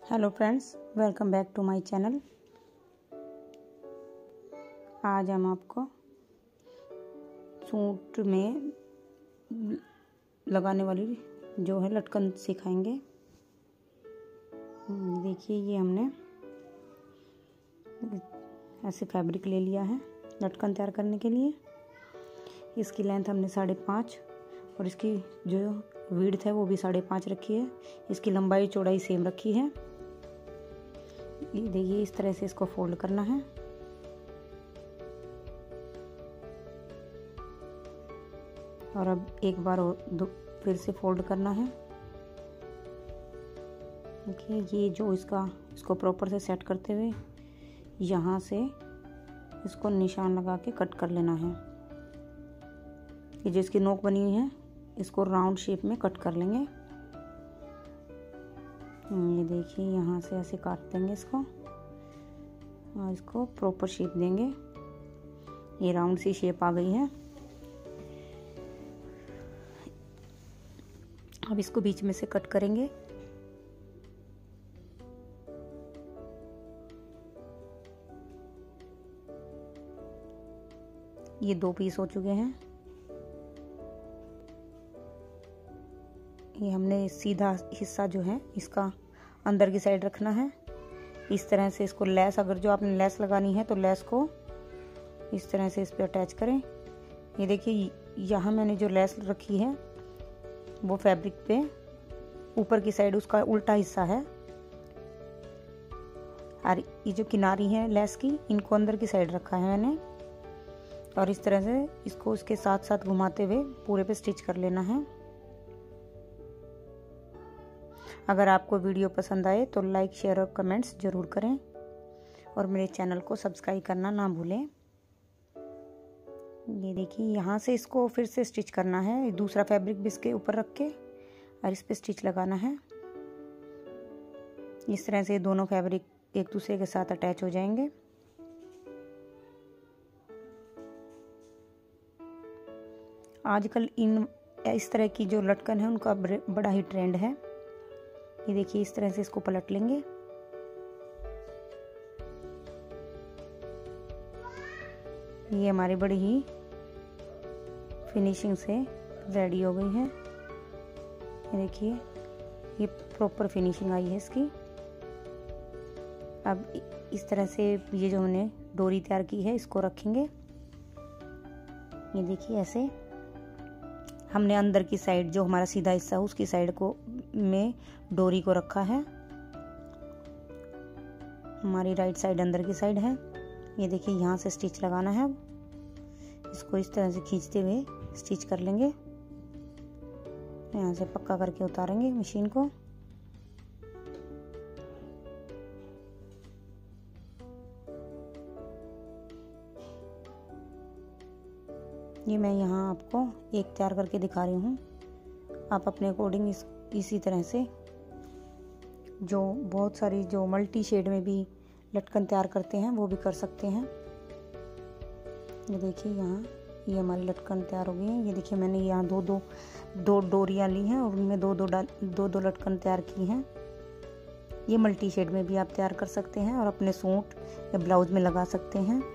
Hello friends, welcome back to my channel. आज हम आपको सूट में लगाने वाली जो है लटकन सिखाएंगे। देखिए, ये हमने ऐसे फैब्रिक ले लिया है लटकन तैयार करने के लिए। इसकी लेंथ हमने 5.5 और इसकी जो विड्थ है वो भी 5.5 रखी है। इसकी लंबाई चौड़ाई सेम रखी है। ये देखिए, इस तरह से इसको फोल्ड करना है। और अब एक बार और फिर से फोल्ड करना है। देखिए, ये जो इसको प्रॉपर से सेट करते हुए यहाँ से इसको निशान लगा के कट कर लेना है। ये जो इसकी नोक बनी हुई है इसको राउंड शेप में कट कर लेंगे। ये देखिए, यहाँ से ऐसे काट देंगे इसको और इसको प्रॉपर शेप देंगे। ये राउंड सी शेप आ गई है। अब इसको बीच में से कट करेंगे। ये 2 पीस हो चुके हैं। ये हमने सीधा हिस्सा जो है इसका अंदर की साइड रखना है। इस तरह से इसको लेस, अगर जो आपने लेस लगानी है तो लेस को इस तरह से इस पे अटैच करें। ये देखिए, यहाँ मैंने जो लेस रखी है वो फैब्रिक पे ऊपर की साइड उसका उल्टा हिस्सा है और ये जो किनारी है लेस की, इनको अंदर की साइड रखा है मैंने। और इस तरह से इसको उसके साथ साथ घुमाते हुए पूरे पे स्टिच कर लेना है। अगर आपको वीडियो पसंद आए तो लाइक, शेयर और कमेंट्स ज़रूर करें और मेरे चैनल को सब्सक्राइब करना ना भूलें। ये देखिए, यहाँ से इसको फिर से स्टिच करना है। दूसरा फैब्रिक भी इसके ऊपर रख के और इस पे स्टिच लगाना है। इस तरह से दोनों फैब्रिक एक दूसरे के साथ अटैच हो जाएंगे। आजकल इस तरह की जो लटकन है उनका बड़ा ही ट्रेंड है। ये देखिए, इस तरह से इसको पलट लेंगे। ये हमारी बड़ी ही फिनिशिंग से रेडी हो गई है। ये देखिए, ये प्रॉपर फिनिशिंग आई है इसकी। अब इस तरह से ये जो हमने डोरी तैयार की है इसको रखेंगे। ये देखिए, ऐसे हमने अंदर की साइड जो हमारा सीधा हिस्सा है उसकी साइड को में डोरी को रखा है। हमारी राइट साइड अंदर की साइड है। ये देखिए, यहाँ से स्टिच लगाना है। इसको इस तरह से खींचते हुए स्टिच कर लेंगे। यहाँ से पक्का करके उतारेंगे मशीन को। ये मैं यहाँ आपको एक तैयार करके दिखा रही हूँ। आप अपने अकॉर्डिंग इसी तरह से जो बहुत सारी जो मल्टी शेड में भी लटकन तैयार करते हैं वो भी कर सकते हैं। ये देखिए, यहाँ ये हमारी लटकन तैयार हो गई है। ये देखिए, मैंने यहाँ दो डोरियाँ ली हैं और उनमें दो लटकन तैयार की हैं। ये मल्टी शेड में भी आप तैयार कर सकते हैं और अपने सूट या ब्लाउज में लगा सकते हैं।